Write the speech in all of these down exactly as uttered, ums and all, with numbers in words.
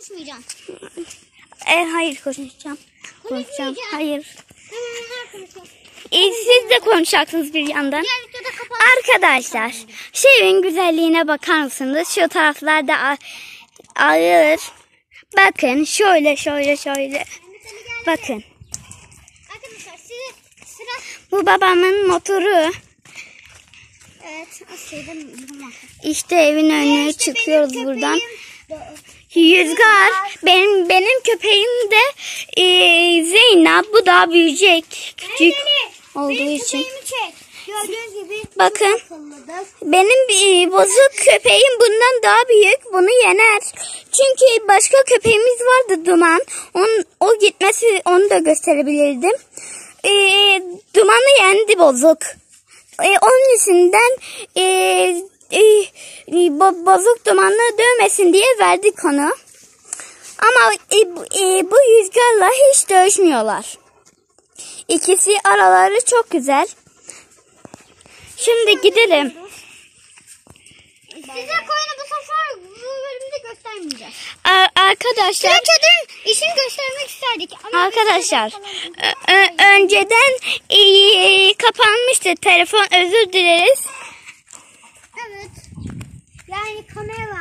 konuşmayacaksın. E, hayır konuşacağım. Konuşacağım. Hayır. Konuşacağım. E, siz de konuşacaksınız bir yandan. Arkadaşlar şu evin güzelliğine bakar mısınız? Şu taraflarda ağır. Bakın şöyle şöyle şöyle. Bakın. Arkadaşlar size sıra. Bu babamın motoru. Evet. Şeyden, İşte evin önüne işte çıkıyoruz benim buradan. köpeğim. Rüzgar. Benim benim köpeğim de e, Zeynep. Bu daha büyüyecek. Küçük olduğu benim için. çek. Gördüğünüz gibi. Bakın. Benim e, bozuk köpeğim bundan daha büyük. Bunu yener. Çünkü başka köpeğimiz vardı, Duman. Onun, o gitmesi onu da gösterebilirdim. E, Duman'ı yendi bozuk. E, onun yüzünden e, e, bo, bozuk Duman'ı dövmesin diye verdik onu. Ama e, e, bu Rüzgar'la hiç dövüşmüyorlar. İkisi araları çok güzel. Şimdi gidelim. Size koyunu bu sefer bu bölümde göstermeyeceğiz. Ar arkadaşlar. Size çadırın işini göstermek isterdik. Ama Arkadaşlar önceden e, kapanmıştı telefon, özür dileriz. Evet. Yani kamera.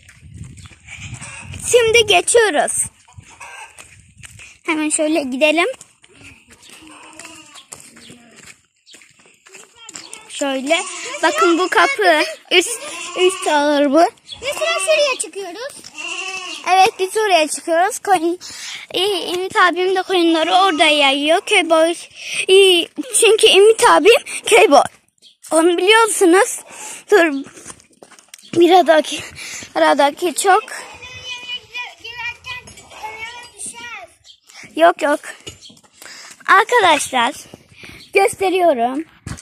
Şimdi geçiyoruz. Hemen şöyle gidelim. Şöyle. Bakın bu kapı. Üst, üst ağır bu. Ve sıra şuraya çıkıyoruz. Evet, biz oraya çıkıyoruz. Koyun, e, Ümit abim de koyunları orada yayıyor. Köyboy. E, çünkü Ümit abim köyboy. Onu biliyorsunuz. Dur. Bir aradaki, aradaki çok. Yok yok. Arkadaşlar gösteriyorum.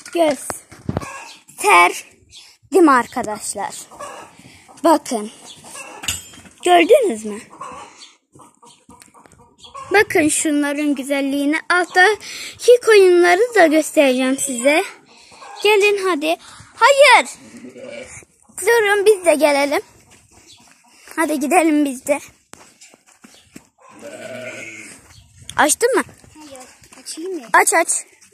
Gösterdim arkadaşlar. Bakın. Gördünüz mü? Bakın şunların güzelliğini. Alttaki koyunları da göstereceğim size. Gelin hadi. Hayır. Durun biz de gelelim. Hadi gidelim biz de. Açtın mı? Hayır. Açayım mı? Aç aç.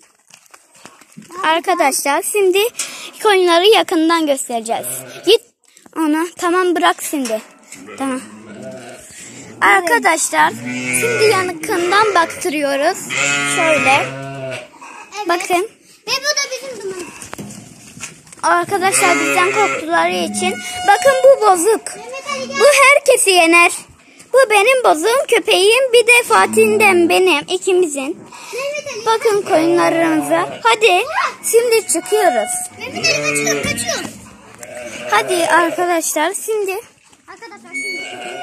Arkadaşlar şimdi koyunları yakından göstereceğiz. Git ona. Tamam, bırak şimdi. Tamam. Arkadaşlar şimdi yakından baktırıyoruz. Şöyle. Evet. Bakın. Ve bu da bizim dumanımız. Arkadaşlar bizden korktuları için. Bakın bu bozuk. Bu herkesi yener. Bu benim bozuğum, köpeğim. Bir de Fatih'in benim. İkimizin. Bakın koyunlarımıza. Hadi şimdi çıkıyoruz. Mehmet Ali kaçıyor, kaçıyor. Hadi arkadaşlar şimdi. Arkadaşlar şimdi.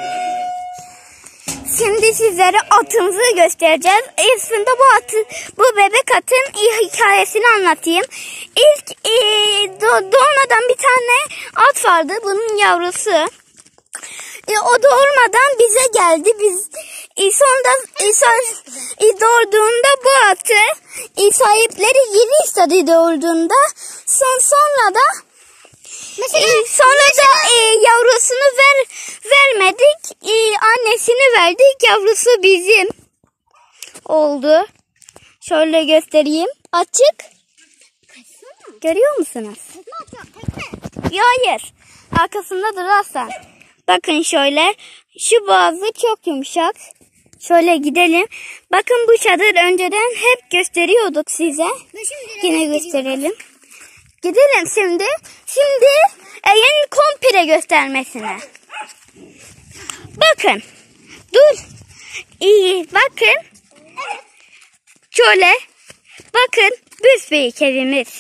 Şimdi sizlere atımızı göstereceğiz. Aslında bu atı, bu bebek atın hikayesini anlatayım. İlk e, doğmadan bir tane at vardı. Bunun yavrusu. E, o doğurmadan bize geldi. Biz e, sonra e, sonra, e, doğurduğunda bu atı e, sahipleri yeni istedi doğurduğunda. Son sonra da Mesela, ee, sonra da e, yavrusunu ver vermedik. E, annesini verdik. Yavrusu bizim oldu. Şöyle göstereyim. Açık. Görüyor musunuz? Ya hayır. Arkasında durarsan. Bakın şöyle. Şu boğazı çok yumuşak. Şöyle gidelim. Bakın bu çadır önceden hep gösteriyorduk size. Yine gösterelim. Gidelim şimdi. Şimdi evin komple göstermesine. Bakın. Dur. İyi. Bakın. Şöyle. Bakın. Büyük evimiz.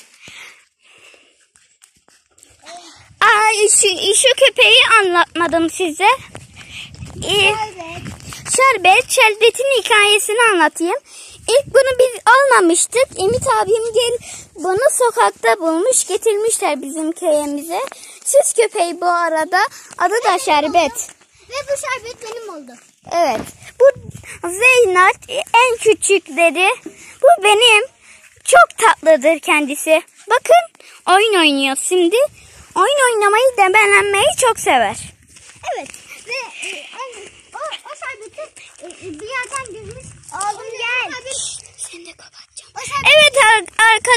Aa, şu, şu köpeği anlatmadım size. Ee, şerbet. Şerbetin hikayesini anlatayım. İlk bunu biz almamıştık. Ümit abim gel bunu sokakta bulmuş, getirmişler bizim köyümüze. Süs köpeği bu arada. Adı da Şerbet. Ve bu şerbet benim oldu. Evet. Bu Zeynep en küçükleri. Bu benim. Çok tatlıdır kendisi. Bakın oyun oynuyor şimdi. Oyun oynamayı, debelenmeyi çok sever. Evet. Ve e, o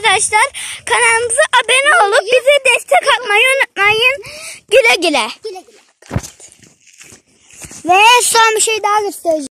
arkadaşlar. Kanalımıza abone olup bize destek atmayı unutmayın. Güle güle. Güle güle. Ve son bir şey daha göstereceğim.